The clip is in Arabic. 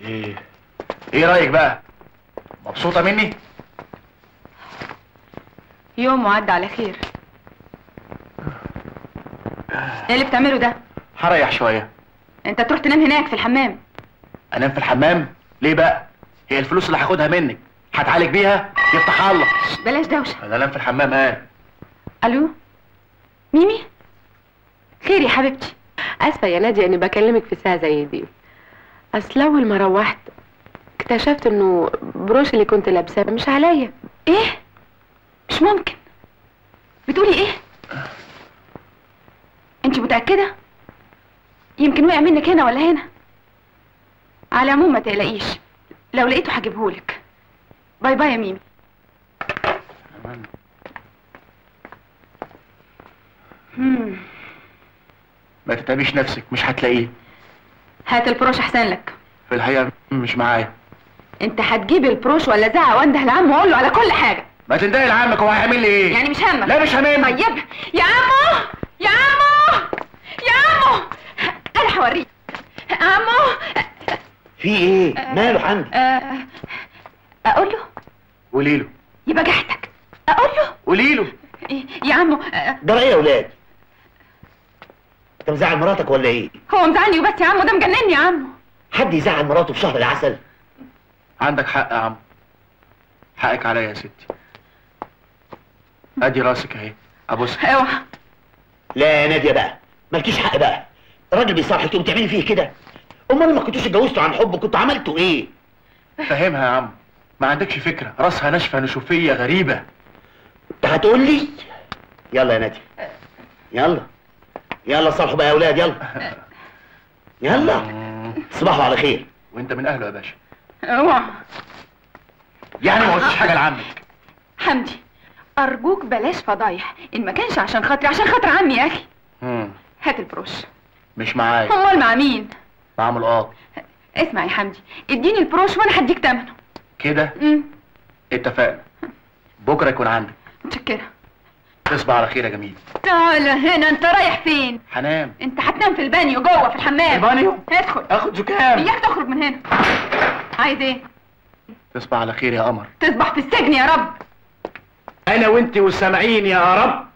ايه رايك بقى؟ مبسوطه مني؟ يوم وعدى على خير. ايه اللي بتعمله ده؟ هريح شويه. انت تروح تنام هناك في الحمام. انام في الحمام؟ ليه بقى؟ هي الفلوس اللي هاخدها منك هتعالج بيها؟ يفتح الله. بلاش دوشه. انا انام في الحمام. الو ميمي؟ خير يا حبيبتي. اسفه يا ناديه اني بكلمك في ساعه زي دي. اصل اول ما روحت اكتشفت انه بروش اللي كنت لابساه مش عليا. ايه؟ مش ممكن. بتقولي ايه؟ انت متاكده؟ يمكن وقع منك هنا ولا هنا. على العموم ما تقلقيش، لو لقيته هجيبهولك. باي باي يا ميمي. ما تتعبيش نفسك، مش هتلاقيه. هات البروش احسن لك. في الحقيقه مش معايا. انت هتجيب البروش ولا زعق وانده لعمه واقول له على كل حاجه؟ ما تندهي لعمك، هو هيعمل لي ايه؟ يعني مش همك؟ لا مش همك. طيب يا عمو يا عمو يا عمو، انا هوريك. عمو في ايه؟ ماله حمدي؟ اقول له؟ قولي له. يبقى جحتك. اقول له؟ قولي له. يا عمو. ده ايه يا ولاد؟ انت مزعل مراتك ولا ايه؟ هو مزعلني وبس يا عمو، ده مجنني يا عمو. حد يزعل مراته في شهر العسل؟ عندك حق يا عم، حقك عليا يا ستي. ادي راسك اهي، ابوسك. اوعى. لا يا ناديه بقى، مالكيش حق بقى. الراجل بيصالحك تقوم تعملي فيه كده؟ امال ما كنتوش اتجوزتوا عن حب كنتوا عملتوا ايه؟ فهمها يا عم، ما عندكش فكره، راسها ناشفه نشوفيه غريبه. انت هتقول لي؟ يلا يا ناديه، يلا يلا صالحوا بقى يا اولاد، يلا يلا. تصبحوا على خير. وانت من اهله يا باشا. اوعى. يعني ما قلتش حاجه لعمك؟ حمدي ارجوك بلاش فضايح، ان ما كانش عشان خاطري عشان خاطر عمي يا اخي. هات البروش. مش معايا. امال مع مين؟ مع ملقاط. اسمع يا حمدي، اديني البروش وانا هديك ثمنه. كده؟ اتفقنا. بكره يكون عندك. متشكره. تصبح على خير يا جميل. تعال هنا. انت رايح فين؟ هنام. انت هتنام في البانيو جوه في الحمام. البانيو؟ ادخل. اخد زكام. اياك تخرج من هنا. عايز ايه؟ تصبح على خير يا قمر. تصبح في السجن يا رب. انا وانت والسامعين يا رب.